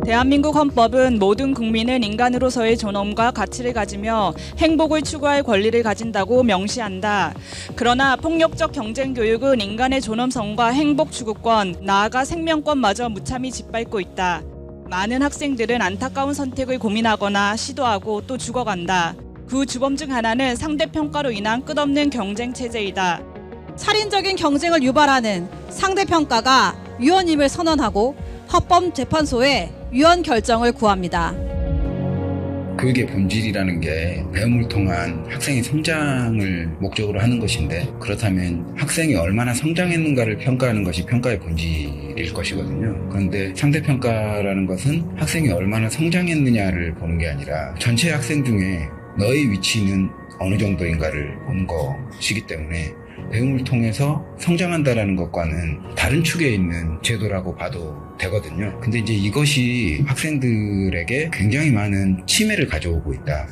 대한민국 헌법은 모든 국민은 인간으로서의 존엄과 가치를 가지며 행복을 추구할 권리를 가진다고 명시한다. 그러나 폭력적 경쟁 교육은 인간의 존엄성과 행복 추구권, 나아가 생명권마저 무참히 짓밟고 있다. 많은 학생들은 안타까운 선택을 고민하거나 시도하고 또 죽어간다. 그 주범 중 하나는 상대평가로 인한 끝없는 경쟁 체제이다. 살인적인 경쟁을 유발하는 상대평가가 위헌임을 선언하고 헌법재판소에 위헌 결정을 구합니다. 교육의 본질이라는 게 배움을 통한 학생의 성장을 목적으로 하는 것인데, 그렇다면 학생이 얼마나 성장했는가를 평가하는 것이 평가의 본질일 것이거든요. 그런데 상대평가라는 것은 학생이 얼마나 성장했느냐를 보는 게 아니라 전체 학생 중에 너의 위치는 어느 정도인가를 보는 것이기 때문에 배움을 통해서 성장한다라는 것과는 다른 축에 있는 제도라고 봐도 되거든요. 근데 이제 이것이 학생들에게 굉장히 많은 침해를 가져오고 있다.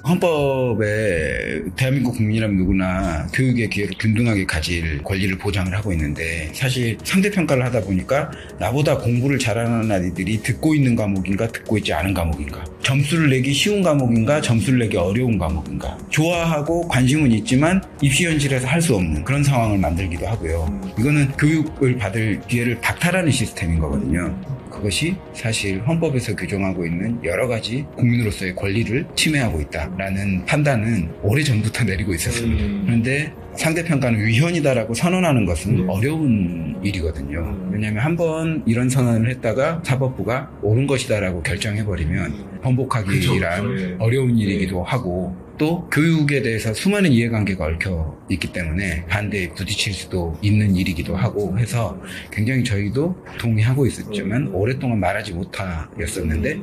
헌법에 대한민국 국민이라면 누구나 교육의 기회를 균등하게 가질 권리를 보장을 하고 있는데, 사실 상대평가를 하다 보니까 나보다 공부를 잘하는 아이들이 듣고 있는 과목인가 듣고 있지 않은 과목인가, 점수를 내기 쉬운 과목인가 점수를 내기 어려운 과목인가, 좋아하고 관심은 있지만 입시 현실에서 할 수 없는 그런 상황을 만들기도 하고요. 이거는 교육을 받을 기회를 박탈하는 시스템인 거거든요. 그것이 사실 헌법에서 규정하고 있는 여러 가지 국민으로서의 권리를 침해하고 있다라는 판단은 오래전부터 내리고 있었습니다. 그런데 상대평가는 위헌이다라고 선언하는 것은 어려운 일이거든요. 왜냐하면 한번 이런 선언을 했다가 사법부가 옳은 것이다라고 결정해버리면 번복하기란 어려운 일이기도 하고, 또 교육에 대해서 수많은 이해관계가 얽혀 있기 때문에 반대에 부딪힐 수도 있는 일이기도 하고 해서 굉장히 저희도 동의하고 있었지만 오랫동안 말하지 못하였었는데,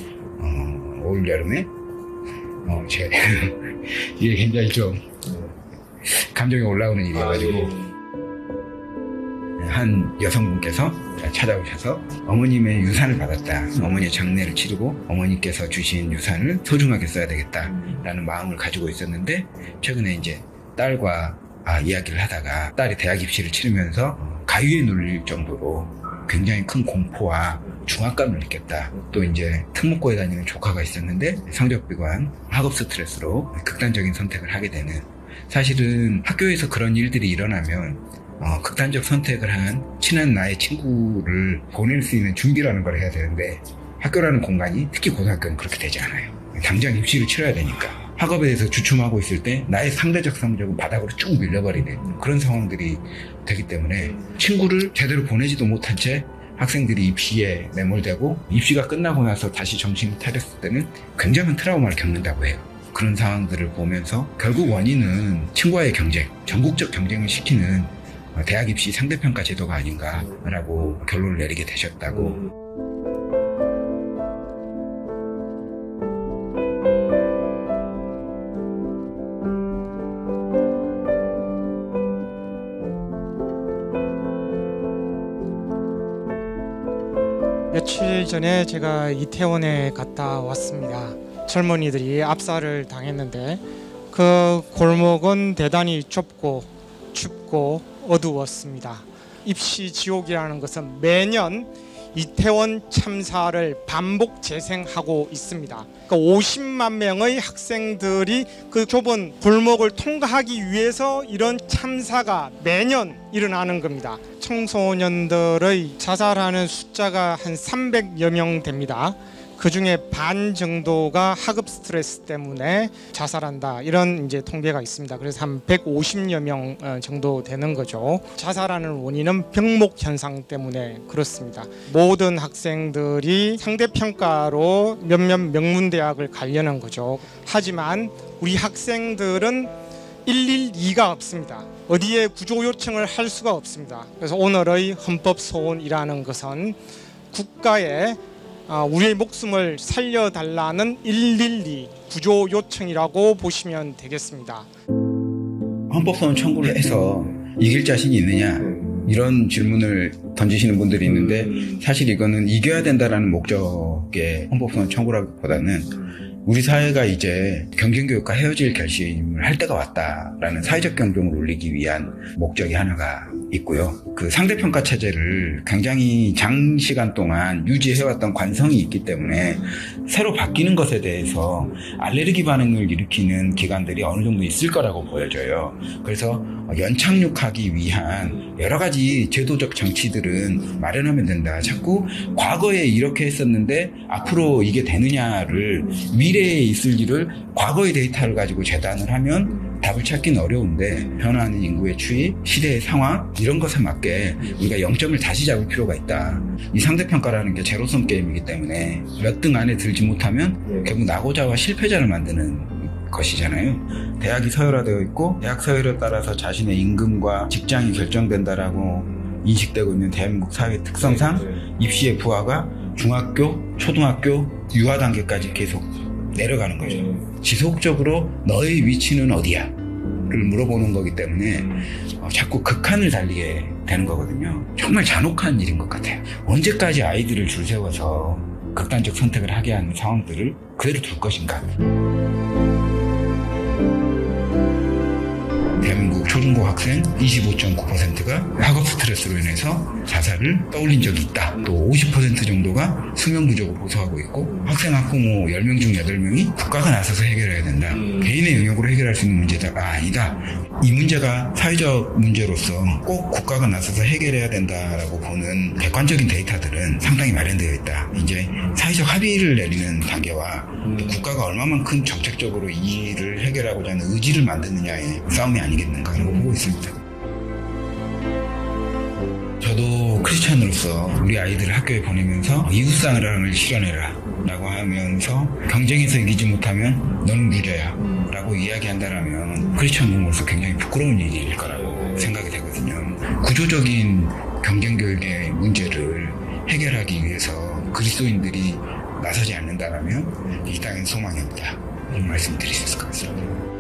올 여름에 이게 굉장히 좀 감정이 올라오는 일이어가지고 한 여성분께서 찾아오셔서 어머님의 유산을 받았다, 어머니의 장례를 치르고 어머니께서 주신 유산을 소중하게 써야 되겠다라는 마음을 가지고 있었는데, 최근에 이제 딸과 이야기를 하다가 딸이 대학 입시를 치르면서 가위에 눌릴 정도로 굉장히 큰 공포와 중압감을 느꼈다. 또 이제 특목고에 다니는 조카가 있었는데 성적비관, 학업 스트레스로 극단적인 선택을 하게 되는, 사실은 학교에서 그런 일들이 일어나면 극단적 선택을 한 친한 나의 친구를 보낼 수 있는 준비라는 걸 해야 되는데, 학교라는 공간이 특히 고등학교는 그렇게 되지 않아요. 당장 입시를 치러야 되니까 학업에 대해서 주춤하고 있을 때 나의 상대적 성적은 바닥으로 쭉 밀려버리는 그런 상황들이 되기 때문에 친구를 제대로 보내지도 못한 채 학생들이 입시에 매몰되고, 입시가 끝나고 나서 다시 정신을 차렸을 때는 굉장한 트라우마를 겪는다고 해요. 그런 상황들을 보면서 결국 원인은 친구와의 경쟁, 전국적 경쟁을 시키는 대학 입시 상대평가 제도가 아닌가라고 결론을 내리게 되셨다고. 며칠 전에 제가 이태원에 갔다 왔습니다. 젊은이들이 압살을 당했는데, 그 골목은 대단히 좁고 춥고 어두웠습니다. 입시 지옥이라는 것은 매년 이태원 참사를 반복 재생하고 있습니다. 그러니까 50만 명의 학생들이 그 좁은 골목을 통과하기 위해서 이런 참사가 매년 일어나는 겁니다. 청소년들의 자살하는 숫자가 한 300여 명 됩니다. 그 중에 반 정도가 학업 스트레스 때문에 자살한다, 이런 이제 통계가 있습니다. 그래서 한 150여 명 정도 되는 거죠. 자살하는 원인은 병목 현상 때문에 그렇습니다. 모든 학생들이 상대평가로 몇몇 명문대학을 가려는 거죠. 하지만 우리 학생들은 112가 없습니다. 어디에 구조 요청을 할 수가 없습니다. 그래서 오늘의 헌법소원이라는 것은 국가에 우리의 목숨을 살려달라는 112 구조 요청이라고 보시면 되겠습니다. 헌법소원 청구를 해서 이길 자신이 있느냐, 이런 질문을 던지시는 분들이 있는데, 사실 이거는 이겨야 된다라는 목적의 헌법소원 청구라기보다는 우리 사회가 이제 경쟁교육과 헤어질 결심을 할 때가 왔다라는 사회적 경종을 울리기 위한 목적이 하나가 있고요. 그 상대평가 체제를 굉장히 장시간 동안 유지해왔던 관성이 있기 때문에 새로 바뀌는 것에 대해서 알레르기 반응을 일으키는 기관들이 어느 정도 있을 거라고 보여져요. 그래서 연착륙하기 위한 여러 가지 제도적 장치들은 마련하면 된다. 자꾸 과거에 이렇게 했었는데 앞으로 이게 되느냐를, 미래에 있을 일을 과거의 데이터를 가지고 재단을 하면 답을 찾기는 어려운데, 변화하는 인구의 추이, 시대의 상황, 이런 것에 맞게 우리가 0점을 다시 잡을 필요가 있다. 이 상대평가라는 게 제로섬 게임이기 때문에 몇 등 안에 들지 못하면 결국 낙오자와 실패자를 만드는 것이잖아요. 대학이 서열화되어 있고 대학 서열에 따라서 자신의 임금과 직장이 결정된다라고 인식되고 있는 대한민국 사회 특성상 입시의 부하가 중학교, 초등학교, 유아 단계까지 계속 내려가는 거죠. 지속적으로 너의 위치는 어디야? 를 물어보는 거기 때문에 자꾸 극한을 달리게 되는 거거든요. 정말 잔혹한 일인 것 같아요. 언제까지 아이들을 줄 세워서 극단적 선택을 하게 하는 상황들을 그대로 둘 것인가? 대한민국 초중고 학생 25.9%가 학업 스트레스로 인해서 자살을 떠올린 적이 있다. 또 50% 정도가 수면 부족을 호소하고 있고, 학생 학부모 10명 중 8명이 국가가 나서서 해결해야 된다. 개인의 영역으로 해결할 수 있는 문제가 아니다. 이 문제가 사회적 문제로서 꼭 국가가 나서서 해결해야 된다라고 보는 객관적인 데이터들은 상당히 마련되어 있다. 이제 사회적 합의를 내리는 단계와 또 국가가 얼마만큼 정책적으로 이 일을 해결하고자 하는 의지를 만드느냐의 싸움이 아니겠는가라고 보고 있습니다. 저도 크리스찬으로서 우리 아이들을 학교에 보내면서 이웃사랑을 실현해라 라고 하면서 경쟁에서 이기지 못하면 너는 무죄야 라고 이야기한다면 크리스찬 부모로서 굉장히 부끄러운 일일 거라고 생각이 되거든요. 구조적인 경쟁교육의 문제를 해결하기 위해서 그리스도인들이 나서지 않는다면 이 땅엔 소망이 없다, 이런 말씀을 드릴 수 있을 것 같습니다.